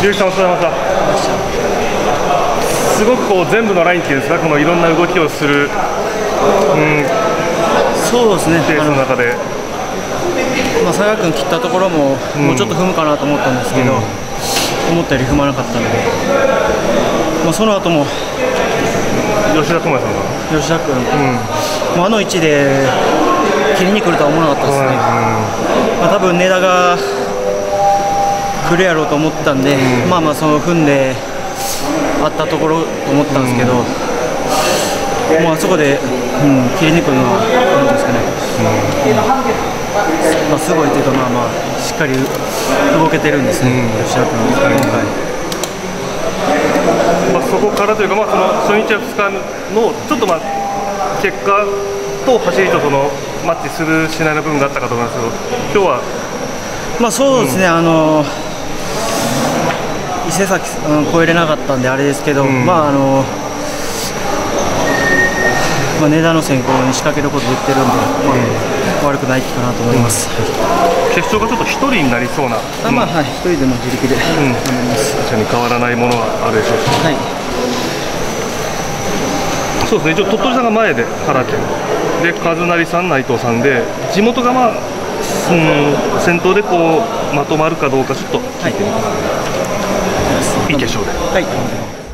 ゆうきさんお疲れ様でした。すごくこう全部のラインっていうんですか、このいろんな動きをする、 そうですね、 レースの中で、 佐賀君切ったところも、もうちょっと踏むかなと思ったんですけど、思ったより踏まなかったので、その後も吉田智也さんが、 吉田君、あの位置で切りに来るとは思わなかったですね。多分根田が来るやろうと思ったんで、その踏んであったところと思ったんですけど、もうあそこで、切りに来るのは、なんていうんですかね、すごいというか、しっかり動けてるんですね、吉田君、今回。 そこからというか、その初日や2日のちょっと結果と走りとそのマッチするしないの部分があったかと思いますけど、今日は。 そうですね、伊勢崎超えれなかったんであれですけど、根田の先行に仕掛けることできてるんで、悪くないかなと思います。 決勝がちょっと1人になりそうな、 1人でも自力で、 確かに変わらないものはあるでしょうし、そうですね、一応鳥取さんが前で原家で、和成さん、内藤さんで、地元が先頭でこうまとまるかどうか、ちょっと聞いてみます。いい決勝で。